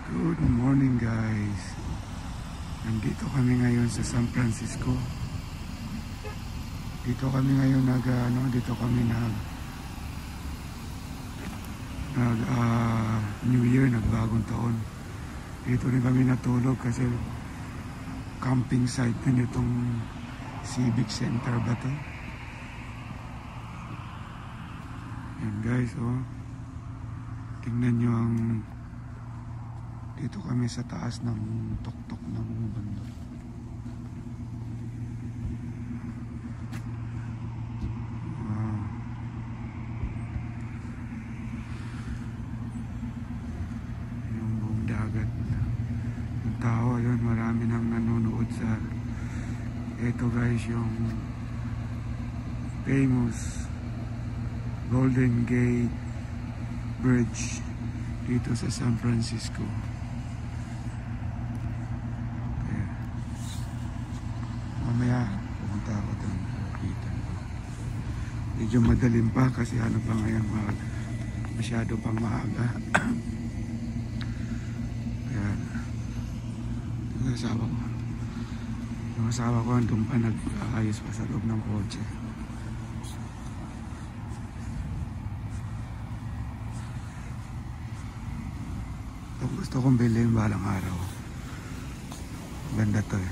Good morning guys. Nandito kami ngayon sa San Francisco. Dito kami ngayon dito kami nag New Year, nagbagong taon. Dito rin kami natulog kasi camping site din itong Civic Center ba to? Yan guys, oh. Tingnan nyo ang dito kami sa taas ng tuktok ng bundok. Wow. Yung buong dagat. Yung tao yun, marami nang nanonood sa ito guys, yung famous Golden Gate Bridge dito sa San Francisco. Mamaya pumunta ako doon, kita. Medyo madalim pa kasi ano pa ngayon, masyado pang maaga. Kaya yung asawa ko andun pa, nag-ayos pa sa loob ng kotse. Ito gusto kong bilhin balang araw. Ganda to eh.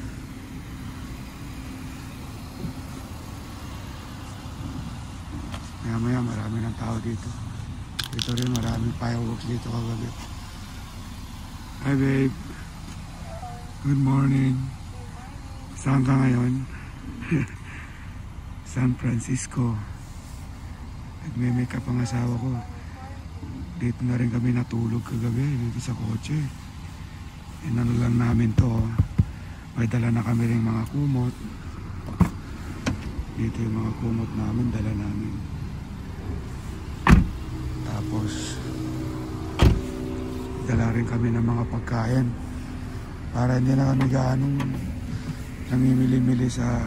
Maya marami ng tao dito. Dito rin maraming fireworks dito kagabi. Hi babe. Good morning. Saan ka ngayon? San Francisco. Nagme-makeup ang asawa ko. Dito na rin kami natulog kagabi dito sa kotse. Inano lang namin to. May dala na kami rin mga kumot. Dito yung mga kumot namin, dala namin. Tapos dala rin kami ng mga pagkain para hindi na kami gaanong namimili-mili sa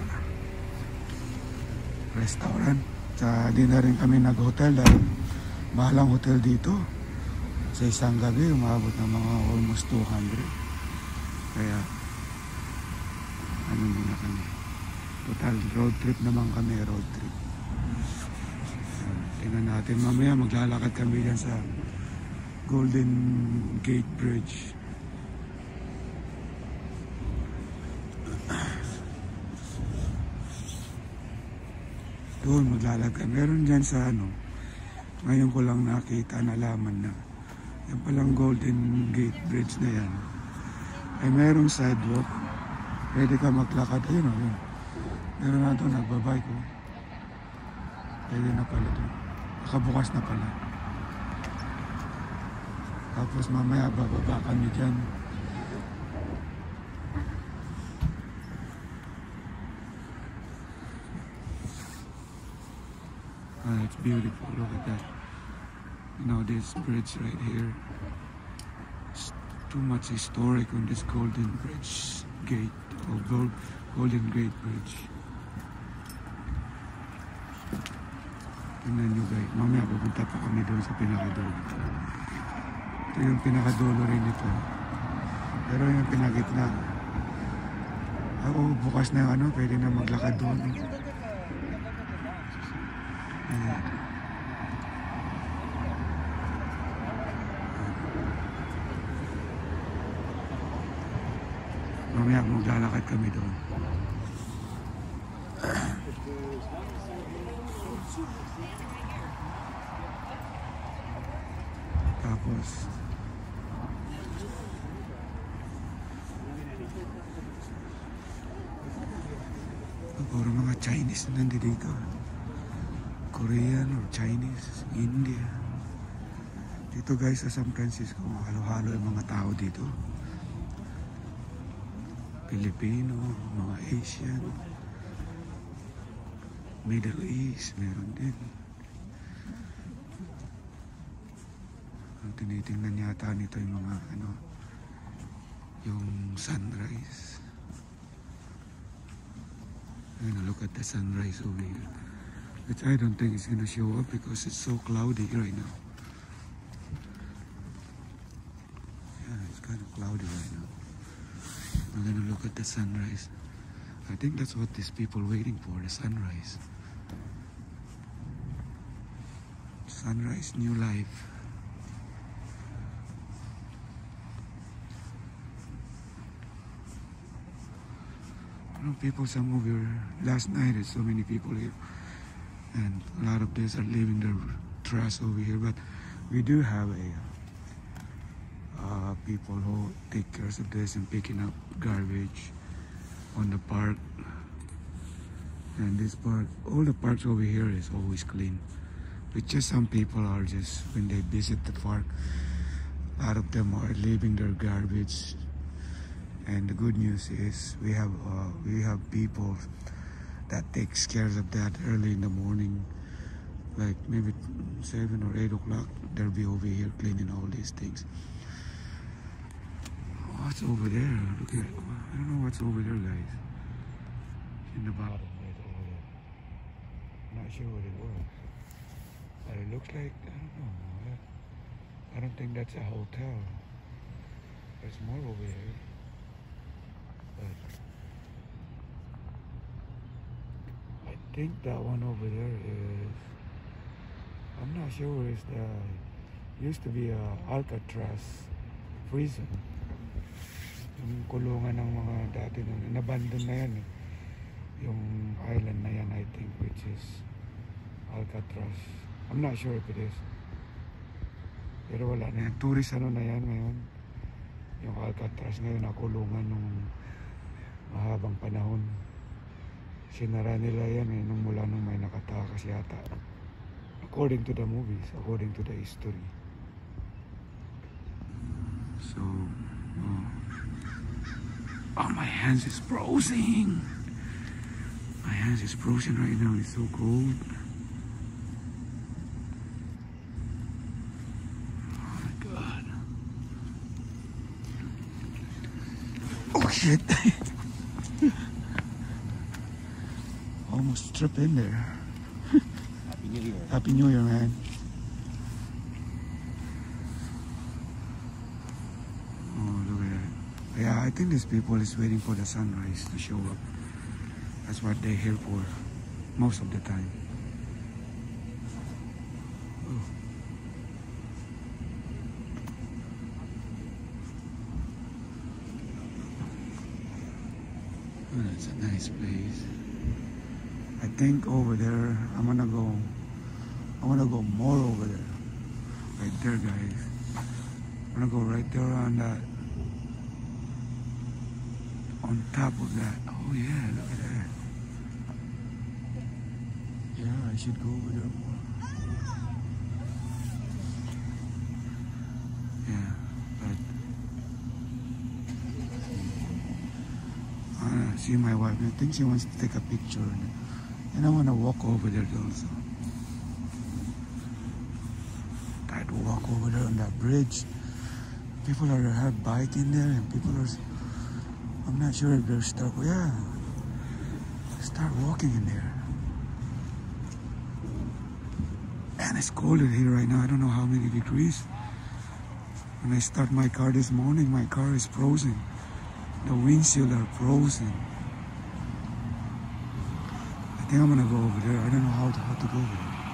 restaurant. Di na rin kami nag-hotel dahil mahal ang hotel dito. Sa isang gabi umabot ng mga almost 200. Kaya ano muna kami, total road trip naman kami, road trip. Tingnan natin, mamaya maglalakad kami dyan sa Golden Gate Bridge. Doon maglalakad. Meron dyan sa ngayon ko lang nakita, nalaman na yan palang Golden Gate Bridge na yan ay merong sidewalk. Pwede ka maglakad. Ayun o, yun. Meron na doon, nagbabike o. Pwede na pala doon. Nakabukas na pala. Tapos mamaya bababa kami dyan. It's beautiful. Look at that. You know, this bridge right here. It's too much historic on this Golden Bridge Gate or Golden Gate Bridge. Tingnan nyo guys, mamaya pupunta pa kami doon sa pinakadulo. Ito yung pinakadulo rin ito. Pero yung pinagitna, bukas na yung pwede na maglakad doon. Mamaya maglalakad kami doon. Tapos puro mga Chinese nandito dito. Korean or Chinese, India. Dito guys sa San Francisco, halo-halo yung mga tao dito. Filipino, mga Asian, Middle East, meron din. Tinitingnan yata nito yung mga yung sunrise. Look at the sunrise over here. Which I don't think it's gonna show up because it's so cloudy right now. Yan. cloudy right now. I'm gonna look at the sunrise. I think that's what these people waiting for, the sunrise. Sunrise, new life. You know, people, some of your last night, there's so many people here, and a lot of this are leaving their trash over here. But we do have people who take care of this and picking up garbage on the park. And this park, all the parks over here is always clean. But just some people are just, when they visit the park, a lot of them are leaving their garbage. And the good news is we have people that takes care of that early in the morning, like maybe 7 or 8 o'clock. They'll be over here cleaning all these things. What's over there? Look at it. I don't know what's over there, guys. In the bottom, right over there. Not sure what it was. But it looks like, I don't know. I don't think that's a hotel. There's more over here. But I think that one over there is, I'm not sure, it's the, used to be a Alcatraz prison. Yung kulungan ng mga dati nun, inabandon na yan eh. Yung island na yan, I think, which is Alcatraz. I'm not sure if it is. Pero wala na yan. Tourist ano na yan ngayon. Yung Alcatraz ngayon, nakulungan nung mahabang panahon. Sinara nila yan eh, nung mula nung may nakatakas yata. According to the movies, according to the history. So, oh, my hands is frozen. My hands is frozen right now. It's so cold. Oh my God. Oh shit. Almost tripped in there. Happy New Year. Happy New Year, man. Yeah, I think these people is waiting for the sunrise to show up. That's what they're here for, most of the time. Oh. Oh, that's a nice place. I think over there, I wanna go more over there. Right there, guys. I wanna go right there on that. On top of that. Oh yeah, look at that. Yeah, I should go over there more. Yeah, but I wanna see my wife. I think she wants to take a picture, and I wanna walk over there also. Try to walk over there on that bridge. People have bike in there, and people are. I'm not sure if they're stuck. Yeah, start walking in there. And it's colder here right now. I don't know how many degrees. When I start my car this morning, my car is frozen. The windshield are frozen. I think I'm gonna go over there. I don't know how to go over there.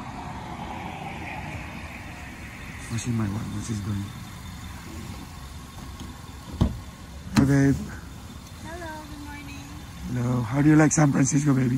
I'll see my wife what she's doing. Hey babe. Hello, how do you like San Francisco, baby?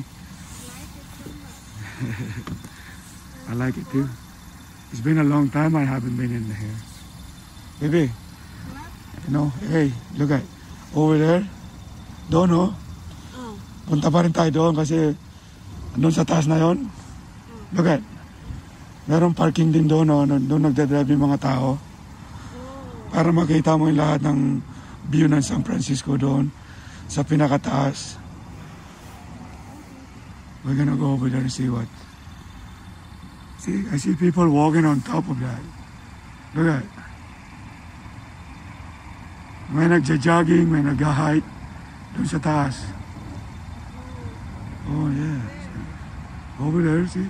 I like it too. It's been a long time I haven't been in here. Baby, you know, hey, look at, over there, doon oh. Punta pa rin tayo doon kasi doon sa taas na yon. Look at, meron parking din doon oh, doon nagdadrive yung mga tao. Para makita mo yung lahat ng view ng San Francisco doon sa pinakataas. We're gonna go over there and see what. See, I see people walking on top of that. Look at. May nagja-jogging, may nag-hike doon sa taas. Oh yeah. Over there, see?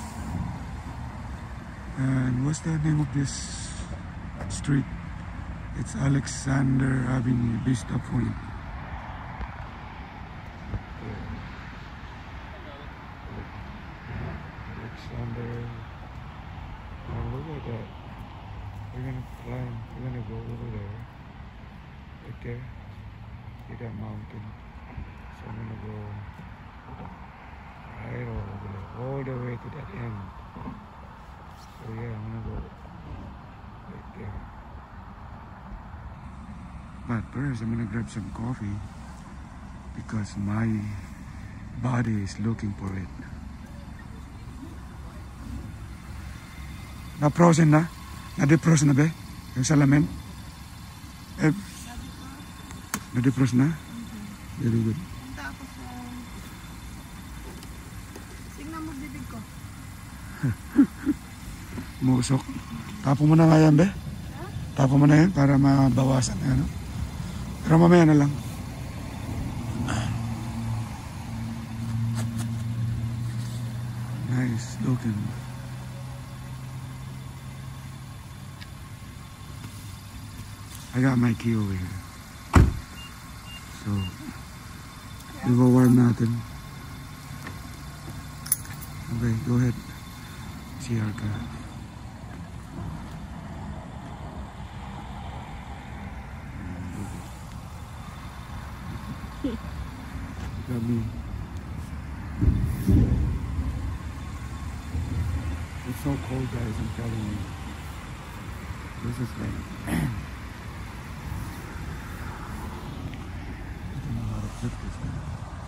And what's the name of this street? It's Alexander Avenue, Vista Point. Alexander. Oh, look at that. We're gonna climb. We're gonna go over there. Right there. See that mountain? So I'm gonna go right over there, all the way to that end. So yeah, I'm gonna go right there. But first, I'm gonna grab some coffee because my body is looking for it. Na-frozen na? Na-defrost na ba? Yung salamin? Eh, na-defrost na? Very good. Tapos, tingnan mo bibig ko. Musok. Tapo mo na nga yan, be? Tapo mo na yan para mabawasan. Ano? Pero mamaya na lang. Nice looking. I got my key over here. So, i-warm natin. Okay, go ahead. CR ka. Got me. It's so cold, guys, I'm telling you. This is like... I don't know how to flip this now.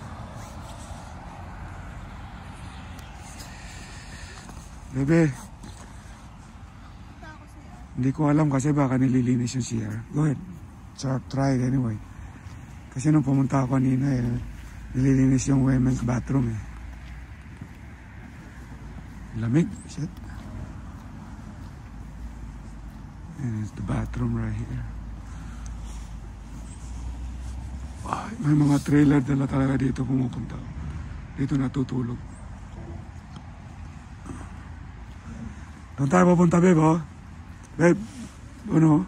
Bebe, hindi ko alam kasi baka nililinis yung CR. Go ahead. Try it anyway. Kasi nung pumunta ako kanina, nililinis yung women's bathroom eh. Lamig. Shit. And it's the bathroom right here. Ay, may mga trailer dala talaga dito pumupunta. Dito natutulog. Doon tayo pupunta, babe, oh. Babe, ano?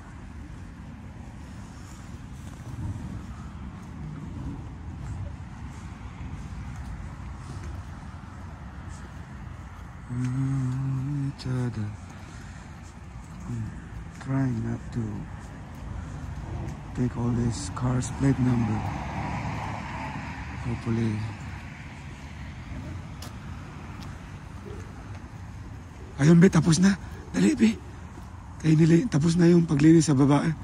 Each other. Trying not to take all this car's plate number. Hopefully. Ayun, be, tapos na. Dali, be. Kaya tapos na yung paglinis sa babae.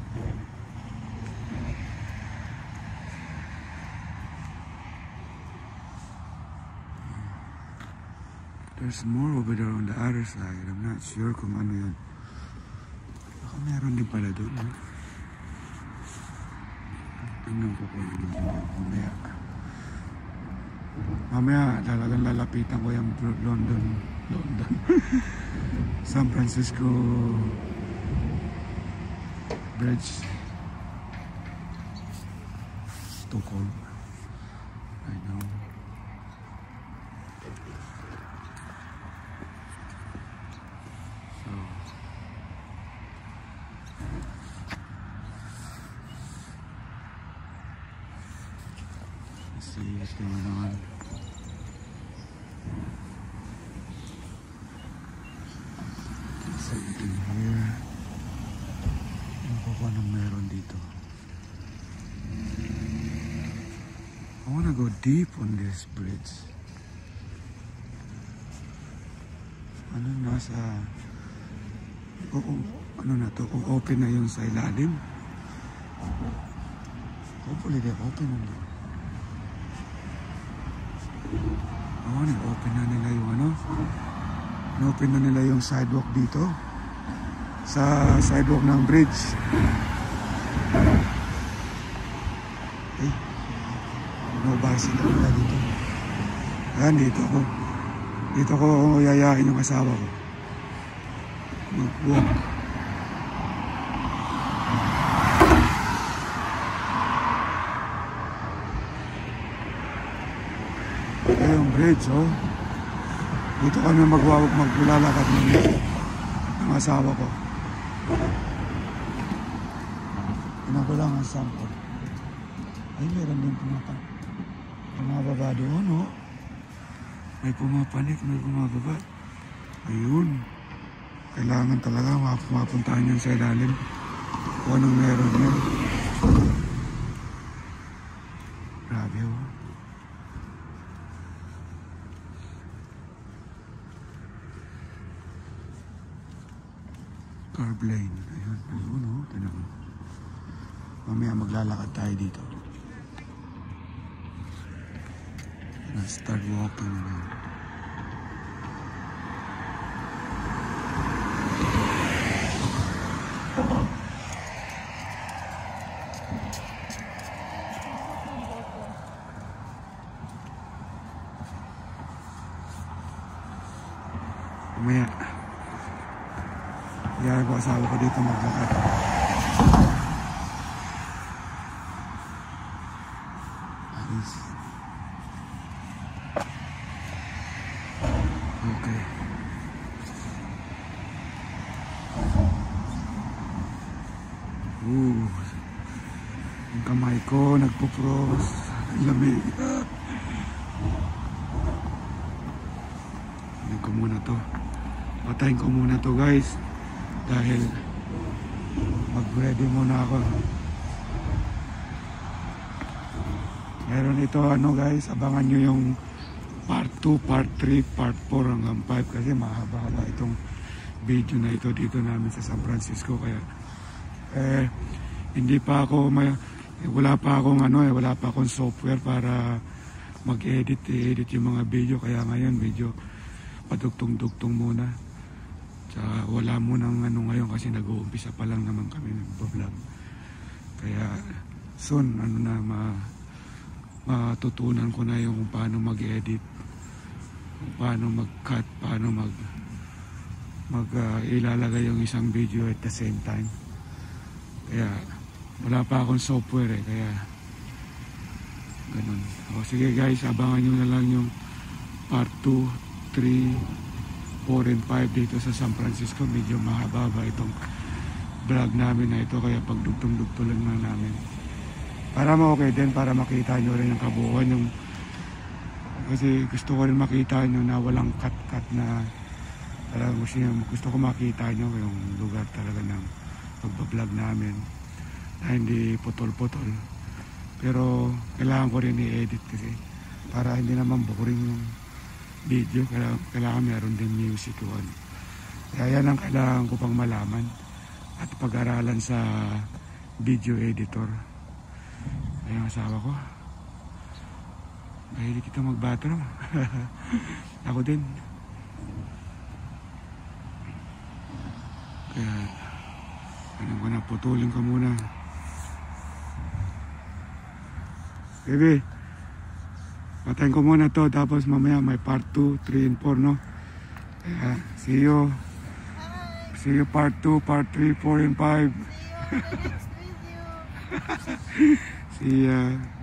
There's more over there on the other side. I'm not sure kung ano yun. Baka meron din pala doon. Eh? Tingnan ko kung ano yun. Mamaya. Mamaya talagang lalapitan ko yung London. San Francisco Bridge. It's too cold. I know. So let's see what's going on. Something here. Ano pa ba nang meron dito? I wanna go deep on this bridge. Ano nasa... ano na to? Kung open na yun sa ilalim. Hopefully they're open na. I wanna open na nila yung ano? Open na nila yung sidewalk dito sa sidewalk ng bridge. Okay. No bicycle nila dito. Ayan, dito ko yayain yung asawa ko. Mag-walk. Ayan yung bridge, oh. Dito kami maglalakad ng asawa ko. Tingnan ko lang ang sample. Ay, meron din pumababa doon, no? May pumapanik, may bumababa. Ayun. Kailangan talaga mapuntahan yan sa ilalim. Kung anong meron yan. Grabe, oh. Curb lane. Ayun, ayun, oh. Tignan mo. Mamaya maglalakad tayo dito. Start walking na yan. Mamaya kaya ko asawa ko dito maglakad. Ayos. Okay. Yung kamay ko nagpo-froze. Ang lamig. Patayin ko muna to. Patayin ko muna to, guys. Dahil mag-ready muna ako. Meron ito, ano guys, abangan nyo yung part 2, part 3, part 4 hanggang 5 kasi mahaba-haba itong video na ito dito namin sa San Francisco. Kaya hindi pa ako wala pa akong software para mag-edit yung mga video. Kaya ngayon medyo padugtong-dugtong muna. Tsaka wala munang ngayon kasi nag-uumpisa pa lang naman kami nag-vlog. Kaya soon matutunan ko na yung kung paano mag-edit, kung paano mag-cut, paano ilalagay yung isang video at the same time. Kaya wala pa akong software kaya ganun. O sige guys, abangan nyo na lang yung part 2, 3, 4 and 5 dito sa San Francisco. Medyo mahaba itong vlog namin na ito kaya pagdugtong-dugto lang na namin para okay din, para makita nyo rin yung kabuuan yung, kasi gusto ko rin makita nyo na walang cut na talagang gusto ko makita nyo yung lugar talaga ng pagbablog namin na hindi putol-putol, pero kailangan ko rin i-edit kasi para hindi naman boring yung video. Kailangan meron din music yun. Kaya yan ang kailangan ko pang malaman at pag-aralan sa video editor. Kaya ang asawa ko, mahilig kita mag-bathroom. Ako din. Kaya alam ko na, putulin ko muna. Baby, patayin ko muna to, tapos mamaya may part 2, 3, and 4, no? Kaya, see you. See you part 2, part 3, 4, and 5. See you in the next video. See ya.